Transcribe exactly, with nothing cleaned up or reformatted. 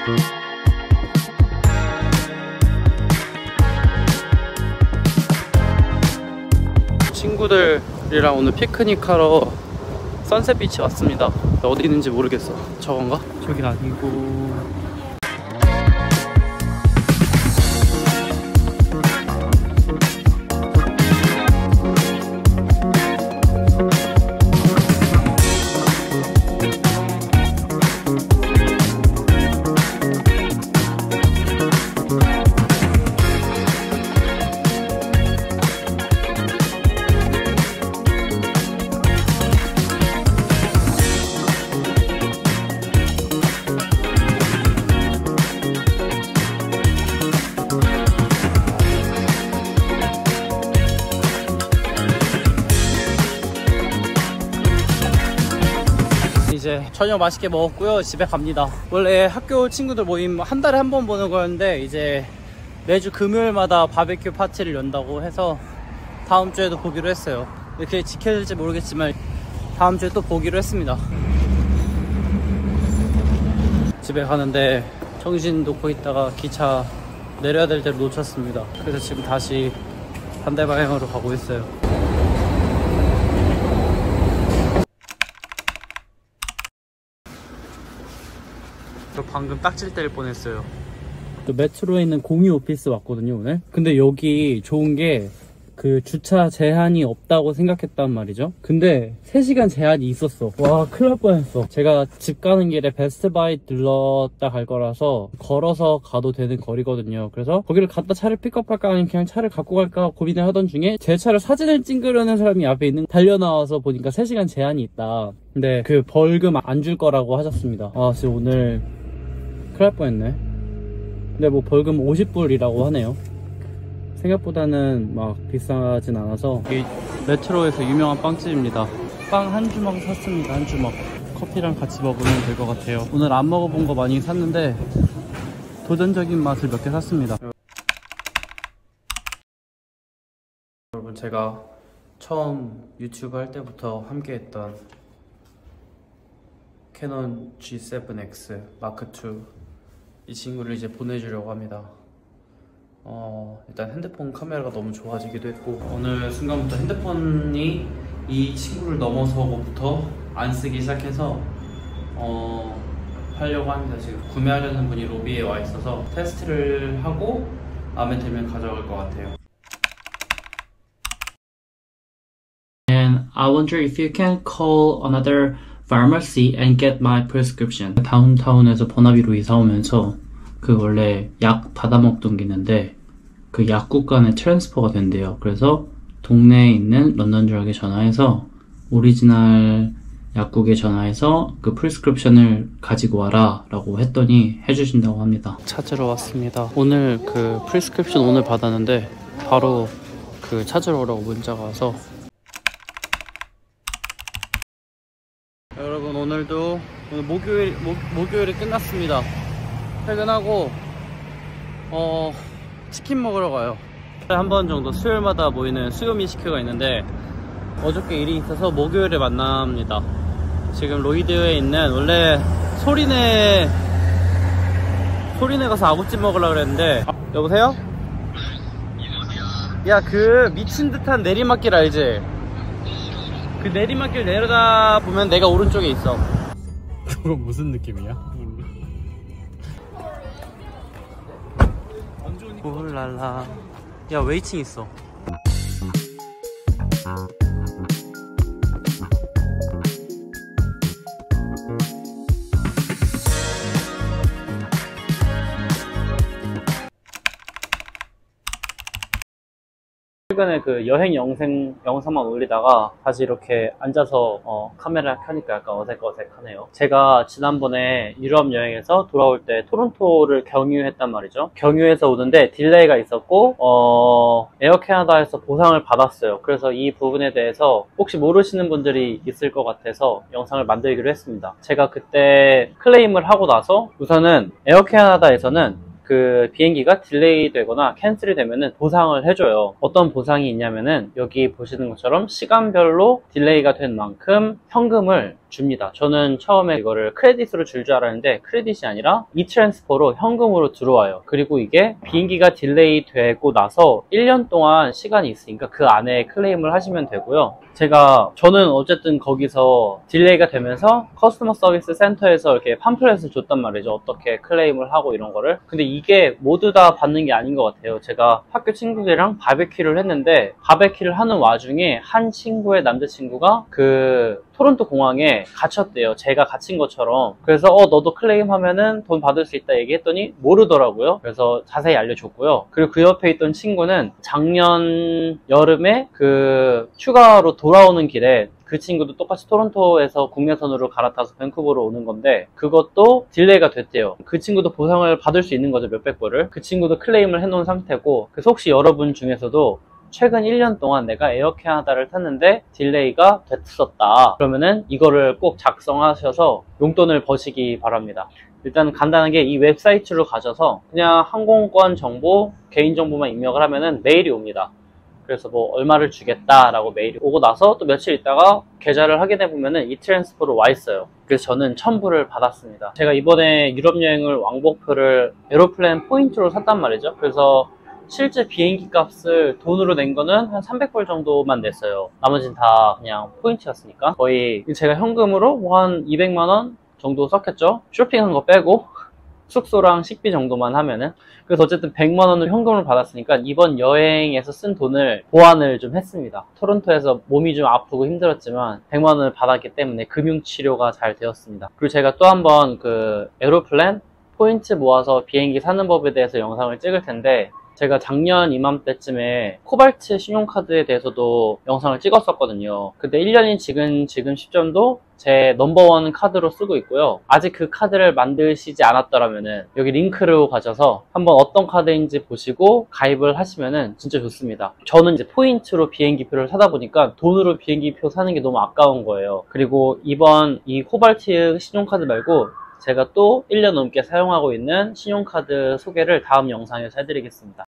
친구들이랑 오늘 피크닉 하러 선셋 비치 왔습니다. 어디 있는지 모르겠어. 저건가? 저긴 아니고. 이제 저녁 맛있게 먹었고요. 집에 갑니다. 원래 학교 친구들 모임 한 달에 한 번 보는 거였는데 이제 매주 금요일마다 바베큐 파티를 연다고 해서 다음 주에도 보기로 했어요. 이렇게 지켜질지 모르겠지만 다음 주에 또 보기로 했습니다. 집에 가는데 정신 놓고 있다가 기차 내려야 될 때를 놓쳤습니다. 그래서 지금 다시 반대 방향으로 가고 있어요. 저 방금 딱질 뗄 뻔했어요. 또 메트로에 있는 공유 오피스 왔거든요 오늘. 근데 여기 좋은 게 그 주차 제한이 없다고 생각했단 말이죠. 근데 세 시간 제한이 있었어. 와 큰일 날 뻔했어. 제가 집 가는 길에 베스트바이 들렀다 갈 거라서 걸어서 가도 되는 거리거든요. 그래서 거기를 갔다 차를 픽업할까 아니면 그냥 차를 갖고 갈까 고민을 하던 중에 제 차를 사진을 찍으려는 사람이 앞에 있는 달려나와서 보니까 세 시간 제한이 있다. 근데 그 벌금 안 줄 거라고 하셨습니다. 아 진짜 오늘 큰일 날 뻔했네. 근데 뭐 벌금 오십 불이라고 하네요. 생각보다는 막 비싸진 않아서. 이 메트로에서 유명한 빵집입니다. 빵 한 주먹 샀습니다. 한 주먹 커피랑 같이 먹으면 될 것 같아요. 오늘 안 먹어본 거 많이 샀는데 도전적인 맛을 몇 개 샀습니다. 여러분 제가 처음 유튜브 할 때부터 함께 했던 캐논 지 세븐 엑스 마크 투 이 친구를 이제 보내주려고 합니다. 어, 일단 핸드폰 카메라가 너무 좋아지기도 했고 어느 순간부터 핸드폰이 이 친구를 넘어서고부터 안 쓰기 시작해서 어, 하려고 합니다. 지금 구매하려는 분이 로비에 와 있어서 테스트를 하고 마음에 들면 가져갈 것 같아요. And I wonder if you can call another pharmacy and get my prescription. 다운타운에서 버나비로 이사 오면서 그 원래 약 받아먹던 게 있는데 그 약국 간에 트랜스퍼가 된대요. 그래서 동네에 있는 런던 드럭에 전화해서 오리지널 약국에 전화해서 그 프리스크립션을 가지고 와라 라고 했더니 해주신다고 합니다. 찾으러 왔습니다. 오늘 그 프리스크립션 오늘 받았는데 바로 그 찾으러 오라고 문자가 와서. 여러분 오늘도 오늘 목요일 목, 목요일이 끝났습니다. 퇴근하고 어 치킨 먹으러 가요. 한 번 정도 수요일마다 모이는 수요미식회가 있는데 어저께 일이 있어서 목요일에 만납니다. 지금 로이드에 있는 원래 소리내 소리내 가서 아구찜 먹으려고 그랬는데. 아, 여보세요? 야 그 미친 듯한 내리막길 알지? 그 내리막길 내려다 보면 내가 오른쪽에 있어. 그건 무슨 느낌이야? 오랄라. 야 웨이팅 있어. 최근에 그 여행 영상, 영상만 올리다가 다시 이렇게 앉아서 어, 카메라 켜니까 약간 어색어색하네요. 제가 지난번에 유럽 여행에서 돌아올 때 토론토를 경유했단 말이죠. 경유해서 오는데 딜레이가 있었고 어, 에어캐나다에서 보상을 받았어요. 그래서 이 부분에 대해서 혹시 모르시는 분들이 있을 것 같아서 영상을 만들기로 했습니다. 제가 그때 클레임을 하고 나서 우선은 에어캐나다에서는 그 비행기가 딜레이 되거나 캔슬이 되면은 보상을 해줘요. 어떤 보상이 있냐면은 여기 보시는 것처럼 시간별로 딜레이가 된 만큼 현금을 줍니다. 저는 처음에 이거를 크레딧으로 줄 줄 알았는데 크레딧이 아니라 이트랜스퍼로 현금으로 들어와요. 그리고 이게 비행기가 딜레이 되고 나서 일 년 동안 시간이 있으니까 그 안에 클레임을 하시면 되고요. 제가 저는 어쨌든 거기서 딜레이가 되면서 커스터머 서비스 센터에서 이렇게 팜플렛을 줬단 말이죠. 어떻게 클레임을 하고 이런 거를. 근데 이게 모두 다 받는 게 아닌 것 같아요. 제가 학교 친구들이랑 바베큐를 했는데 바베큐를 하는 와중에 한 친구의 남자친구가 그 토론토 공항에 갇혔대요. 제가 갇힌 것처럼. 그래서 어 너도 클레임하면은 돈 받을 수 있다 얘기했더니 모르더라고요. 그래서 자세히 알려줬고요. 그리고 그 옆에 있던 친구는 작년 여름에 그 휴가로 돌아오는 길에 그 친구도 똑같이 토론토에서 국내선으로 갈아타서 밴쿠버로 오는 건데 그것도 딜레이가 됐대요. 그 친구도 보상을 받을 수 있는 거죠. 몇백 불을. 그 친구도 클레임을 해놓은 상태고 그래서 혹시 여러분 중에서도 최근 일 년 동안 내가 에어 캐나다를 탔는데 딜레이가 됐었다 그러면은 이거를 꼭 작성하셔서 용돈을 버시기 바랍니다. 일단 간단하게 이 웹사이트로 가셔서 그냥 항공권 정보, 개인정보만 입력을 하면은 메일이 옵니다. 그래서 뭐 얼마를 주겠다라고 메일이 오고 나서 또 며칠 있다가 계좌를 확인해 보면은 이트랜스퍼로 와 있어요. 그래서 저는 천 불을 받았습니다. 제가 이번에 유럽 여행을 왕복표를 에어플랜 포인트로 샀단 말이죠. 그래서 실제 비행기 값을 돈으로 낸 거는 한 삼백 불 정도만 냈어요. 나머지는 다 그냥 포인트였으니까 거의 제가 현금으로 뭐 한 이백만 원 정도 썼겠죠. 쇼핑한 거 빼고 숙소랑 식비 정도만 하면은. 그래서 어쨌든 백만 원을 현금을 받았으니까 이번 여행에서 쓴 돈을 보완을 좀 했습니다. 토론토에서 몸이 좀 아프고 힘들었지만 백만 원을 받았기 때문에 금융치료가 잘 되었습니다. 그리고 제가 또 한번 그 에어플랜 포인트 모아서 비행기 사는 법에 대해서 영상을 찍을 텐데 제가 작년 이맘때쯤에 코발트 신용카드에 대해서도 영상을 찍었었거든요. 근데 일 년인 지금, 지금 시점도 제 넘버원 카드로 쓰고 있고요. 아직 그 카드를 만드시지 않았더라면은 여기 링크로 가셔서 한번 어떤 카드인지 보시고 가입을 하시면은 진짜 좋습니다. 저는 이제 포인트로 비행기표를 사다 보니까 돈으로 비행기표 사는 게 너무 아까운 거예요. 그리고 이번 이 코발트 신용카드 말고 제가 또 일 년 넘게 사용하고 있는 신용카드 소개를 다음 영상에서 해드리겠습니다.